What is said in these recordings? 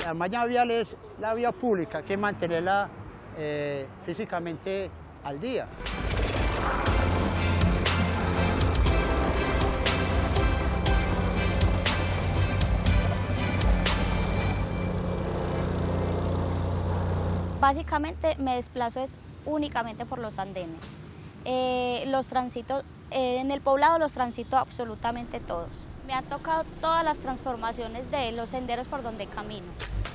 La malla vial es la vía pública, hay que mantenerla físicamente al día. Básicamente me desplazo únicamente por los andenes. Los transito, en el poblado los transito absolutamente todos. Me han tocado todas las transformaciones de los senderos por donde camino.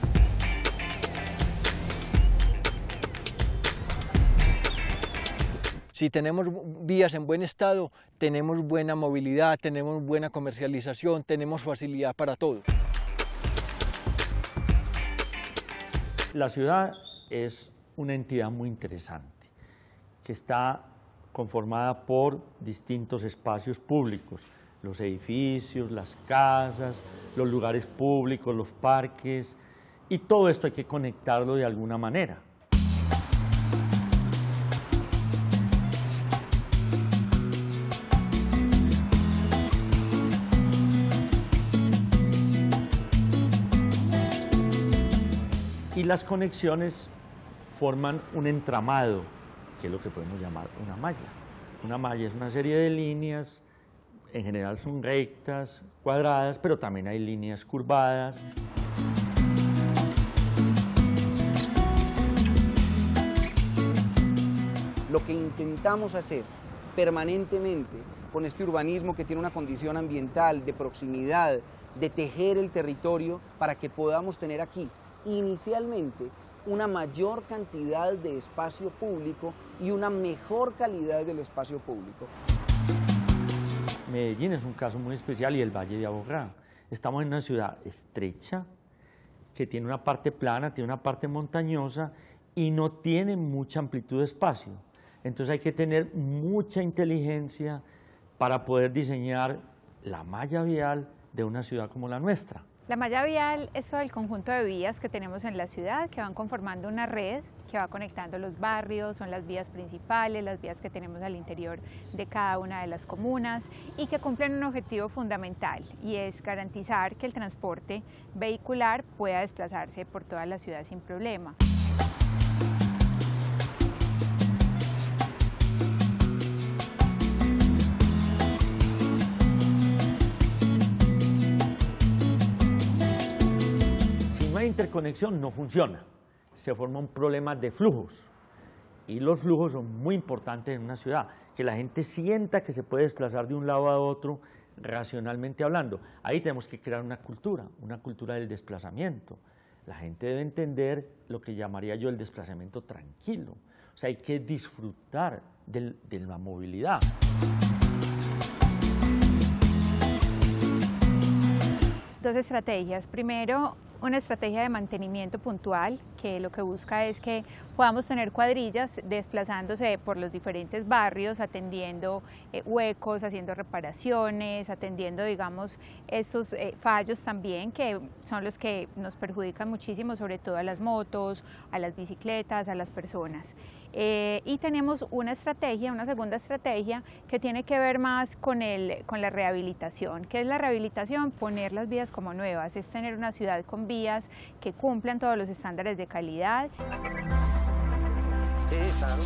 Si tenemos vías en buen estado, tenemos buena movilidad, tenemos buena comercialización, tenemos facilidad para todo. La ciudad es una entidad muy interesante, que está conformada por distintos espacios públicos, los edificios, las casas, los lugares públicos, los parques, y todo esto hay que conectarlo de alguna manera. Y las conexiones forman un entramado, que es lo que podemos llamar una malla. Una malla es una serie de líneas, en general son rectas, cuadradas, pero también hay líneas curvadas. Lo que intentamos hacer permanentemente con este urbanismo que tiene una condición ambiental, de proximidad, de tejer el territorio para que podamos tener aquí inicialmente una mayor cantidad de espacio público y una mejor calidad del espacio público. Medellín es un caso muy especial y el Valle de Aburrá. Estamos en una ciudad estrecha, que tiene una parte plana, tiene una parte montañosa y no tiene mucha amplitud de espacio. Entonces hay que tener mucha inteligencia para poder diseñar la malla vial de una ciudad como la nuestra. La malla vial es todo el conjunto de vías que tenemos en la ciudad que van conformando una red que va conectando los barrios, son las vías principales, las vías que tenemos al interior de cada una de las comunas y que cumplen un objetivo fundamental y es garantizar que el transporte vehicular pueda desplazarse por toda la ciudad sin problema. Interconexión no funciona, se forma un problema de flujos y los flujos son muy importantes en una ciudad, que la gente sienta que se puede desplazar de un lado a otro racionalmente hablando. Ahí tenemos que crear una cultura del desplazamiento. La gente debe entender lo que llamaría yo el desplazamiento tranquilo, o sea, hay que disfrutar de la movilidad. Dos estrategias. Primero, una estrategia de mantenimiento puntual, que lo que busca es que podamos tener cuadrillas desplazándose por los diferentes barrios, atendiendo huecos, haciendo reparaciones, atendiendo, digamos, estos fallos también, que son los que nos perjudican muchísimo, sobre todo a las motos, a las bicicletas, a las personas. Y tenemos una segunda estrategia que tiene que ver más con la rehabilitación. ¿Qué es la rehabilitación? Poner las vías como nuevas, es tener una ciudad con vías que cumplan todos los estándares de calidad. Sí, claro.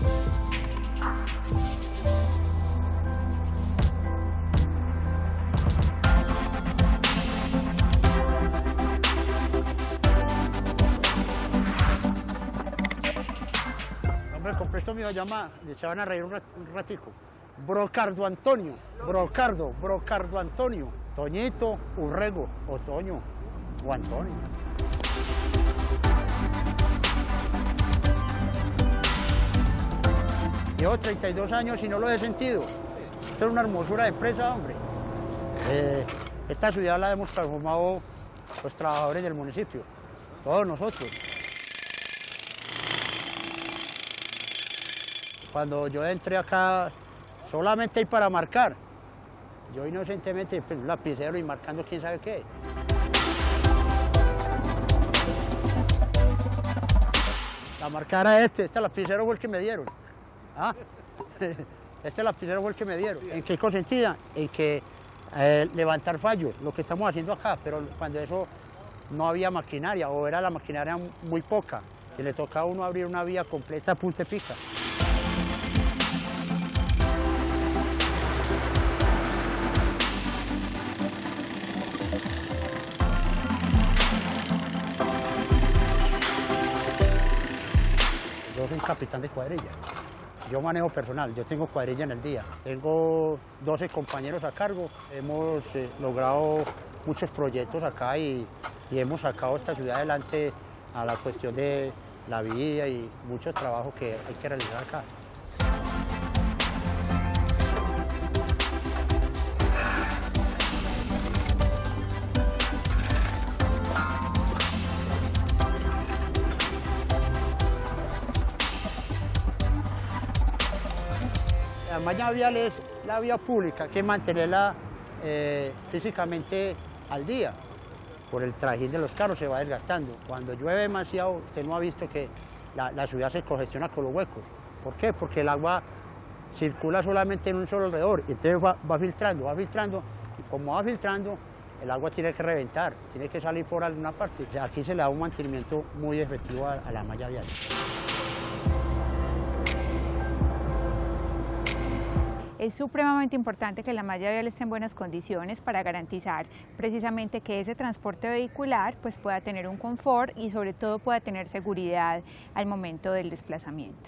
El completo mío llama, se van a reír un ratico, Brocardo Antonio, Brocardo Antonio, Toñito, Urrego, Otoño o Antonio. Llevo 32 años y no lo he sentido. Esto es una hermosura de empresa, hombre. Esta ciudad la hemos transformado los trabajadores del municipio, todos nosotros. Cuando yo entré acá, solamente hay para marcar. Yo inocentemente, pues, un lapicero y marcando quién sabe qué. La marca era este lapicero fue el que me dieron. ¿Ah? Este lapicero fue el que me dieron. ¿En qué consentía? En que levantar fallos, lo que estamos haciendo acá, pero cuando eso no había maquinaria o era la maquinaria muy poca y le tocaba a uno abrir una vía completa a punta y pica. Yo soy capitán de cuadrilla. Yo manejo personal, yo tengo cuadrilla en el día. Tengo 12 compañeros a cargo. Hemos logrado muchos proyectos acá y hemos sacado esta ciudad adelante a la cuestión de la vía y mucho trabajo que hay que realizar acá. La malla vial es la vía pública, que mantenerla físicamente al día. Por el trajín de los carros se va desgastando. Cuando llueve demasiado, usted no ha visto que la ciudad se congestiona con los huecos. ¿Por qué? Porque el agua circula solamente en un solo alrededor y entonces va filtrando, y como va filtrando, el agua tiene que reventar, tiene que salir por alguna parte. O sea, aquí se le da un mantenimiento muy efectivo a la malla vial. Es supremamente importante que la malla vial esté en buenas condiciones para garantizar precisamente que ese transporte vehicular pues, pueda tener un confort y sobre todo pueda tener seguridad al momento del desplazamiento.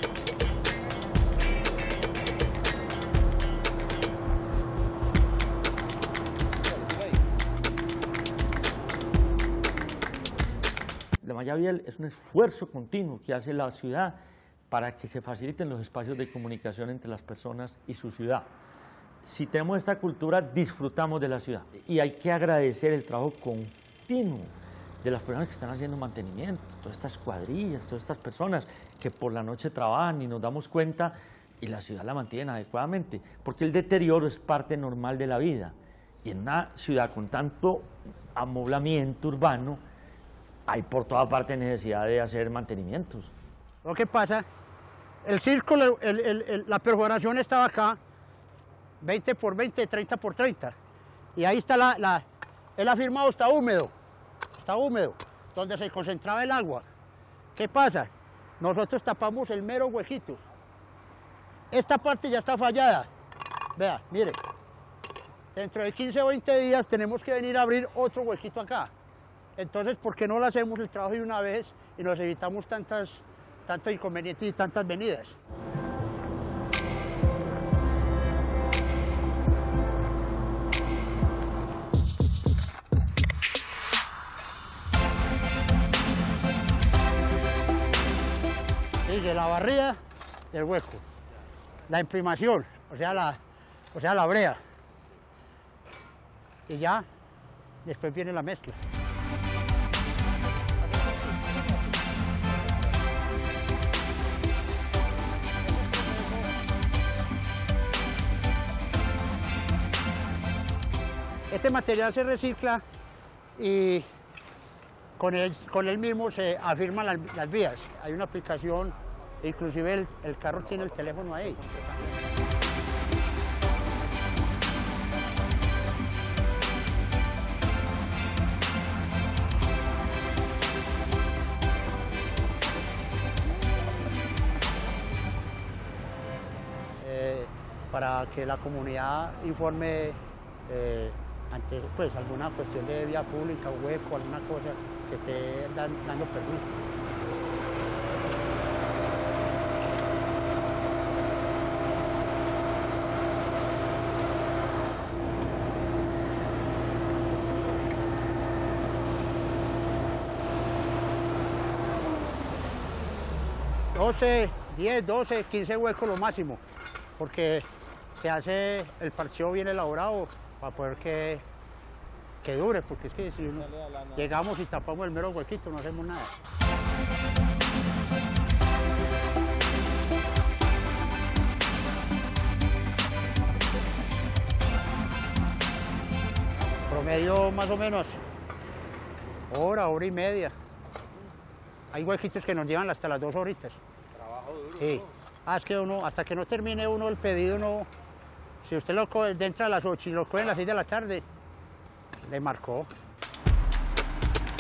La malla vial es un esfuerzo continuo que hace la ciudad para que se faciliten los espacios de comunicación entre las personas y su ciudad. Si tenemos esta cultura, disfrutamos de la ciudad. Y hay que agradecer el trabajo continuo de las personas que están haciendo mantenimiento, todas estas cuadrillas, todas estas personas que por la noche trabajan y nos damos cuenta y la ciudad la mantienen adecuadamente, porque el deterioro es parte normal de la vida. Y en una ciudad con tanto amoblamiento urbano, hay por toda parte necesidad de hacer mantenimientos. Lo que pasa, el círculo, la perforación estaba acá, 20 por 20, 30 por 30. Y ahí está él ha firmado, está húmedo, donde se concentraba el agua. ¿Qué pasa? Nosotros tapamos el mero huequito. Esta parte ya está fallada. Vea, mire, dentro de 15 o 20 días tenemos que venir a abrir otro huequito acá. Entonces, ¿por qué no lo hacemos el trabajo de una vez y nos evitamos tantos inconvenientes y tantas venidas? Sigue la barrida del hueco, la imprimación, o sea la brea, y ya después viene la mezcla. Este material se recicla y con él mismo se afirman las vías. Hay una aplicación, inclusive el carro tiene el teléfono ahí. Para que la comunidad informe ante pues, alguna cuestión de vía pública, hueco, alguna cosa que esté dando permiso. $10, 12, 15 huecos lo máximo, porque se hace el parcheo bien elaborado para poder que dure, porque es que si llegamos y tapamos el mero huequito no hacemos nada. Promedio más o menos hora y media. Hay huequitos que nos llevan hasta las 2 horitas. Trabajo duro. Sí. Es que uno, hasta que no termine uno el pedido, si usted lo coge dentro a las 8 y lo coge a las 6 de la tarde, le marcó.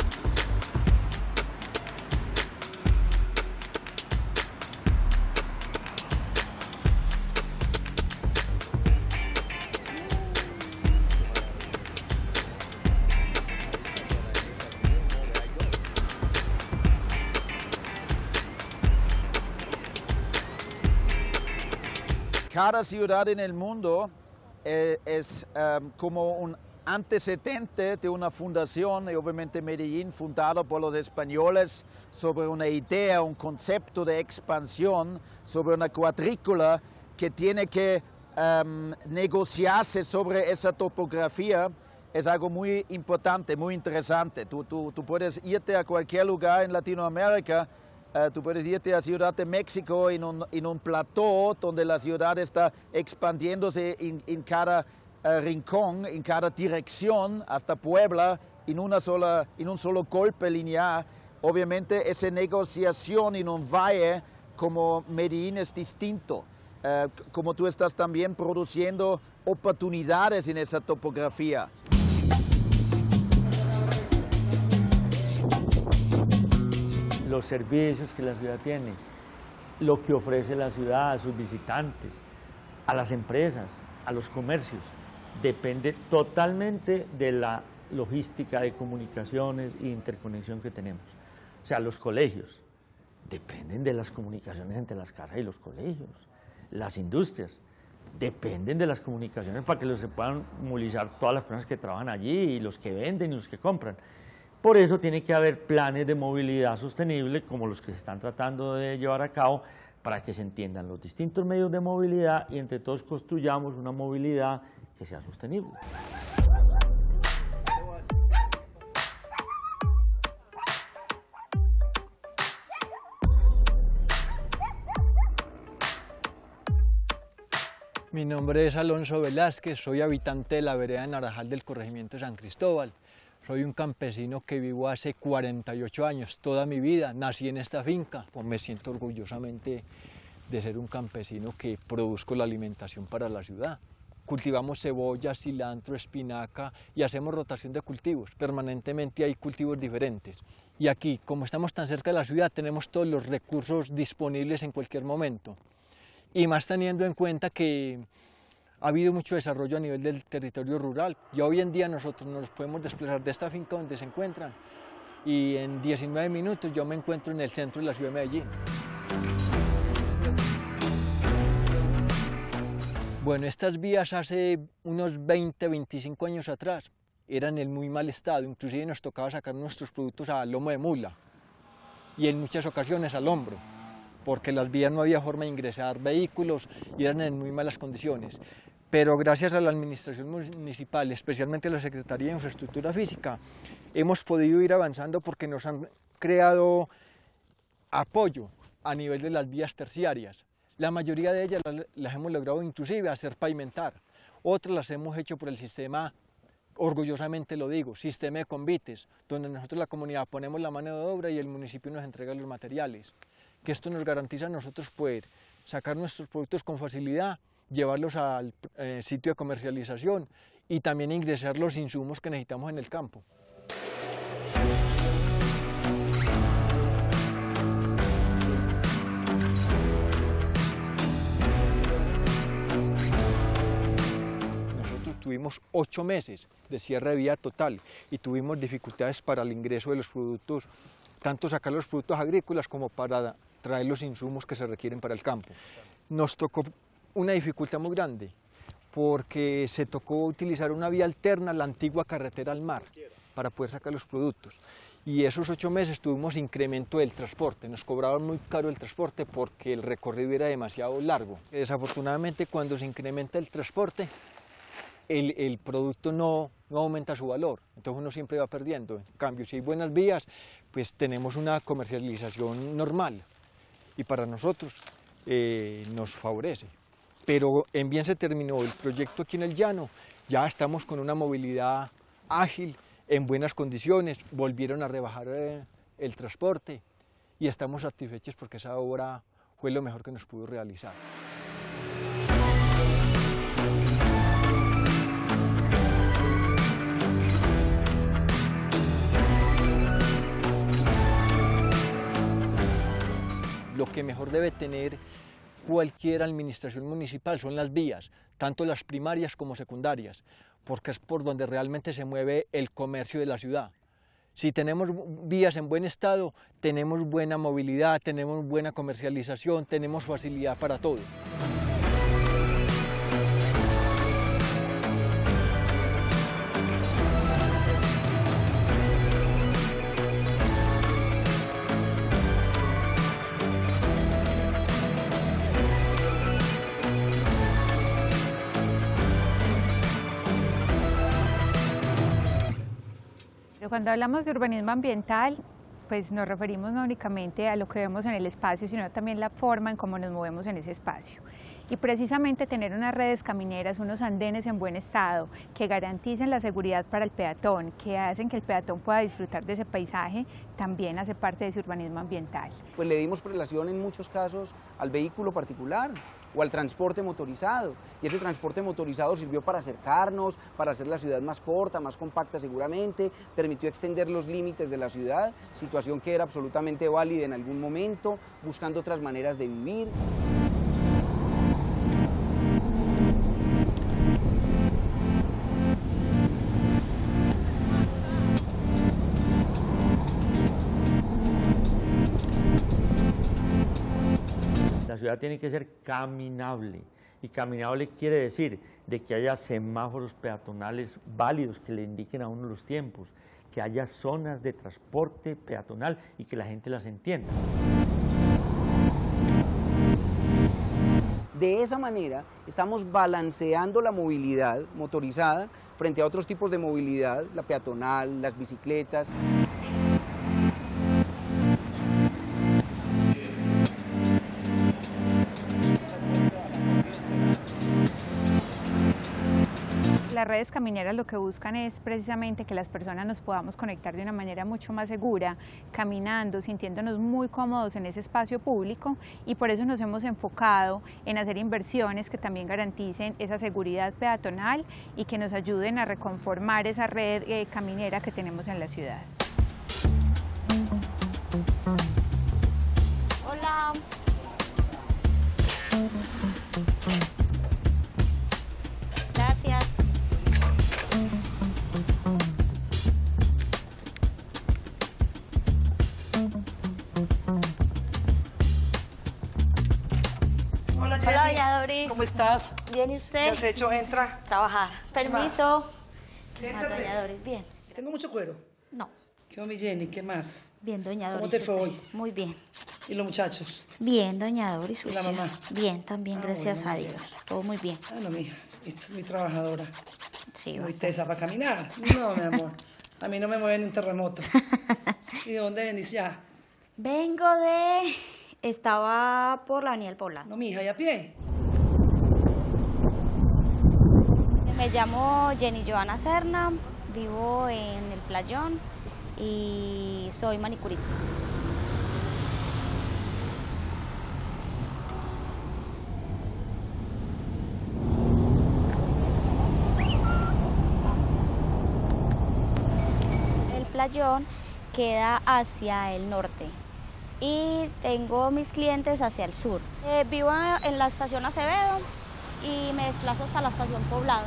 cada ciudad en el mundo es como un antecedente de una fundación, y obviamente Medellín, fundada por los españoles, sobre una idea, un concepto de expansión, sobre una cuadrícula que tiene que negociarse sobre esa topografía. Es algo muy importante, muy interesante. Tú puedes irte a cualquier lugar en Latinoamérica, tú puedes irte a Ciudad de México en un plató donde la ciudad está expandiéndose en cada rincón, en cada dirección, hasta Puebla, en un solo golpe lineal. Obviamente esa negociación en un valle como Medellín es distinto. Como tú estás también produciendo oportunidades en esa topografía. Los servicios que la ciudad tiene, lo que ofrece la ciudad a sus visitantes, a las empresas, a los comercios, depende totalmente de la logística de comunicaciones e interconexión que tenemos. O sea, los colegios dependen de las comunicaciones entre las casas y los colegios. Las industrias dependen de las comunicaciones para que se puedan movilizar todas las personas que trabajan allí y los que venden y los que compran. Por eso tiene que haber planes de movilidad sostenible como los que se están tratando de llevar a cabo para que se entiendan los distintos medios de movilidad y entre todos construyamos una movilidad que sea sostenible. Mi nombre es Alonso Velázquez, soy habitante de la vereda de Naranjal del corregimiento de San Cristóbal. Soy un campesino que vivo hace 48 años, toda mi vida, nací en esta finca. Me siento orgullosamente de ser un campesino que produzco la alimentación para la ciudad. Cultivamos cebolla, cilantro, espinaca y hacemos rotación de cultivos. Permanentemente hay cultivos diferentes. Y aquí, como estamos tan cerca de la ciudad, tenemos todos los recursos disponibles en cualquier momento. Y más teniendo en cuenta que ha habido mucho desarrollo a nivel del territorio rural. Ya hoy en día nosotros nos podemos desplazar de esta finca donde se encuentran y en 19 minutos yo me encuentro en el centro de la ciudad de Medellín. Bueno, estas vías hace unos 20, 25 años atrás eran en muy mal estado, inclusive nos tocaba sacar nuestros productos a lomo de mula y en muchas ocasiones al hombro, porque las vías no había forma de ingresar vehículos y eran en muy malas condiciones. Pero gracias a la administración municipal, especialmente a la Secretaría de Infraestructura Física, hemos podido ir avanzando porque nos han creado apoyo a nivel de las vías terciarias. La mayoría de ellas las hemos logrado inclusive hacer pavimentar, otras las hemos hecho por el sistema, orgullosamente lo digo, sistema de convites, donde nosotros la comunidad ponemos la mano de obra y el municipio nos entrega los materiales, que esto nos garantiza a nosotros poder sacar nuestros productos con facilidad, llevarlos al sitio de comercialización y también ingresar los insumos que necesitamos en el campo. Nosotros tuvimos 8 meses de cierre de vía total y tuvimos dificultades para el ingreso de los productos, tanto sacar los productos agrícolas como para traer los insumos que se requieren para el campo. Nos tocó una dificultad muy grande porque se tocó utilizar una vía alterna, la antigua carretera al mar, para poder sacar los productos. Y esos 8 meses tuvimos incremento del transporte, nos cobraban muy caro el transporte porque el recorrido era demasiado largo. Desafortunadamente cuando se incrementa el transporte, el producto no aumenta su valor, entonces uno siempre va perdiendo. En cambio, si hay buenas vías, pues tenemos una comercialización normal y para nosotros nos favorece. Pero en bien se terminó el proyecto aquí en el llano, ya estamos con una movilidad ágil, en buenas condiciones, volvieron a rebajar el transporte y estamos satisfechos porque esa obra fue lo mejor que nos pudo realizar. Lo que mejor debe tener cualquier administración municipal son las vías, tanto las primarias como secundarias, porque es por donde realmente se mueve el comercio de la ciudad. Si tenemos vías en buen estado, tenemos buena movilidad, tenemos buena comercialización, tenemos facilidad para todo. Cuando hablamos de urbanismo ambiental, pues nos referimos no únicamente a lo que vemos en el espacio, sino también la forma en cómo nos movemos en ese espacio. Y precisamente tener unas redes camineras, unos andenes en buen estado, que garanticen la seguridad para el peatón, que hacen que el peatón pueda disfrutar de ese paisaje, también hace parte de ese urbanismo ambiental. Pues le dimos prelación en muchos casos al vehículo particular o al transporte motorizado, y ese transporte motorizado sirvió para acercarnos, para hacer la ciudad más corta, más compacta seguramente, permitió extender los límites de la ciudad, situación que era absolutamente válida en algún momento, buscando otras maneras de vivir. La ciudad tiene que ser caminable, y caminable quiere decir de que haya semáforos peatonales válidos que le indiquen a uno los tiempos, que haya zonas de transporte peatonal y que la gente las entienda. De esa manera estamos balanceando la movilidad motorizada frente a otros tipos de movilidad, la peatonal, las bicicletas. Las redes camineras lo que buscan es precisamente que las personas nos podamos conectar de una manera mucho más segura, caminando, sintiéndonos muy cómodos en ese espacio público, y por eso nos hemos enfocado en hacer inversiones que también garanticen esa seguridad peatonal y que nos ayuden a reconformar esa red caminera que tenemos en la ciudad. Hola. Gracias. Hola, Jenny. Hola, doña Doris. ¿Cómo estás? Bien, ¿y ¿Qué usted? has hecho? Entra. Trabajar. Permiso. Siéntate. Más, doña Doris. Bien. Tengo mucho cuero. No. ¿Qué va, mi Jenny? ¿Qué más? Bien, doña Doris. ¿Cómo te fue ¿usted? hoy? Muy bien. ¿Y los muchachos? Bien, doña Doris. ¿Y la ¿usted? mamá? Bien, también, gracias bueno, a Dios. Todo muy bien. Ah, no, mija. Es muy trabajadora. Sí, Muy bastante. tesa para caminar. No, mi amor. A mí no me mueve ni un terremoto. ¿Y de dónde venís ya? Vengo de... Estaba por la Avenida del Poblado. No, mija, ¿y a pie? Me llamo Jenny Joana Serna, vivo en el Playón y soy manicurista. El Playón queda hacia el norte y tengo mis clientes hacia el sur. Vivo en la estación Acevedo y me desplazo hasta la estación Poblado.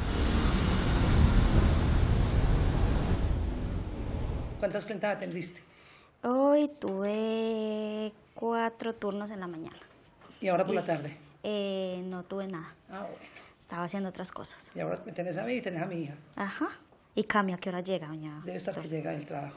¿Cuántas clientas atendiste? Hoy tuve 4 turnos en la mañana. ¿Y ahora por la tarde? No tuve nada. Ah, bueno. Estaba haciendo otras cosas. Y ahora me tenés a mí y tenés a mi hija. Ajá. ¿Y Cami a qué hora llega, doña? Debe estar que llega del trabajo.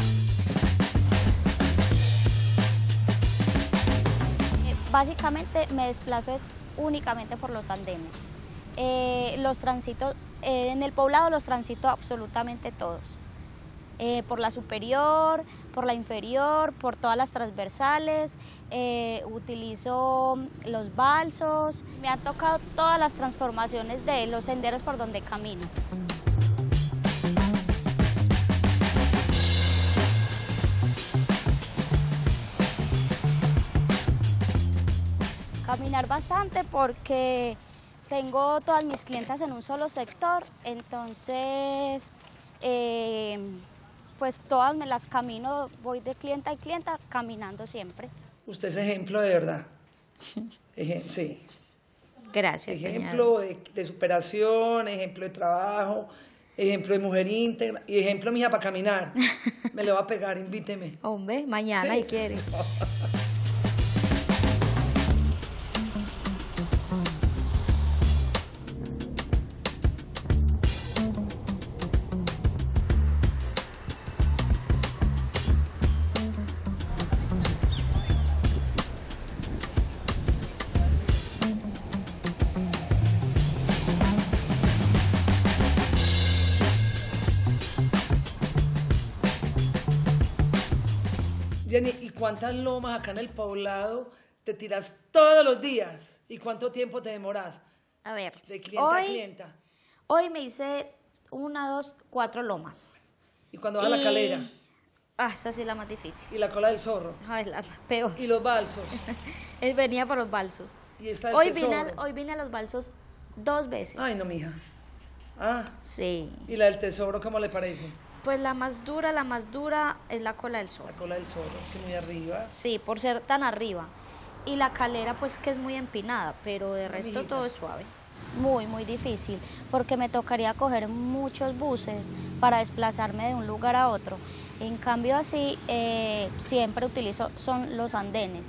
Básicamente me desplazo es únicamente por los andenes. Los transito, en el Poblado los transito absolutamente todos. Por la superior, por la inferior, por todas las transversales, utilizo los balsos. Me han tocado todas las transformaciones de los senderos por donde camino. Caminar bastante porque tengo todas mis clientas en un solo sector, entonces pues todas me las camino, voy de clienta a clienta caminando siempre. Usted es ejemplo de verdad. Sí. Gracias. Ejemplo de superación, ejemplo de trabajo, ejemplo de mujer íntegra y ejemplo, mija, para caminar. Me le va a pegar, invíteme. Hombre, mañana Sí. si quiere. Jenny, ¿y cuántas lomas acá en el poblado te tiras todos los días? ¿Y cuánto tiempo te demoras? A ver, De clienta a clienta. Hoy me hice 1, 2, 4 lomas. ¿Y cuando vas a la calera? Esa sí es la más difícil. ¿Y la cola del zorro? Es la peor. ¿Y los balsos? Él venía por los balsos. ¿Y está el Hoy tesoro? hoy vine a los balsos 2 veces. Ay, no, mija. Ah, Sí. ¿y la del tesoro cómo le parece? Pues la más dura es la cola del zorro. La cola del zorro, es que muy arriba. Sí, por ser tan arriba. Y la calera pues que es muy empinada, pero de resto Mijita. todo es suave. Muy, muy difícil, porque me tocaría coger muchos buses para desplazarme de un lugar a otro. En cambio así, siempre utilizo, son los andenes.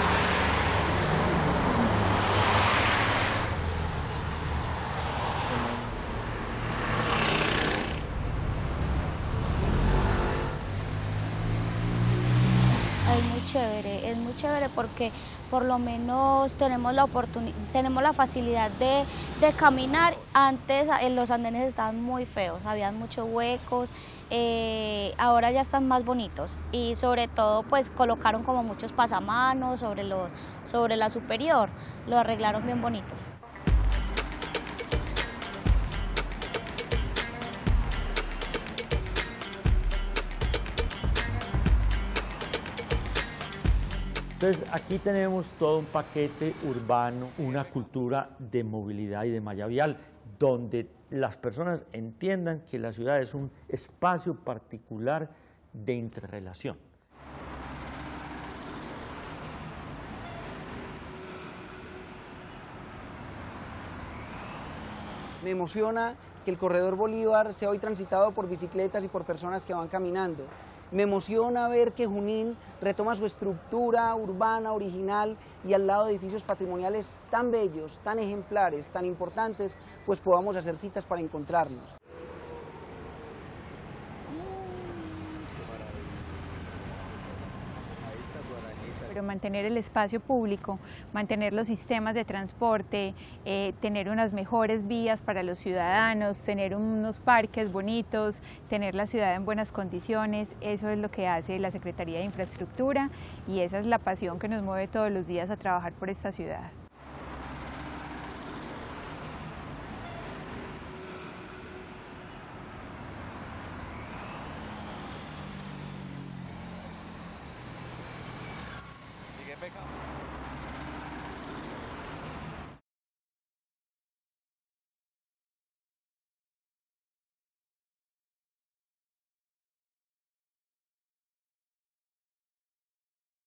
Es muy chévere porque por lo menos tenemos la facilidad de caminar. Antes los andenes estaban muy feos, habían muchos huecos, ahora ya están más bonitos y sobre todo pues colocaron como muchos pasamanos sobre la superior, lo arreglaron bien bonito. Entonces, aquí tenemos todo un paquete urbano, una cultura de movilidad y de malla vial, donde las personas entiendan que la ciudad es un espacio particular de interrelación. Me emociona que el Corredor Bolívar sea hoy transitado por bicicletas y por personas que van caminando. Me emociona ver que Junín retoma su estructura urbana original y al lado de edificios patrimoniales tan bellos, tan ejemplares, tan importantes, pues podamos hacer citas para encontrarnos. Pero mantener el espacio público, mantener los sistemas de transporte, tener unas mejores vías para los ciudadanos, tener unos parques bonitos, tener la ciudad en buenas condiciones, eso es lo que hace la Secretaría de Infraestructura y esa es la pasión que nos mueve todos los días a trabajar por esta ciudad.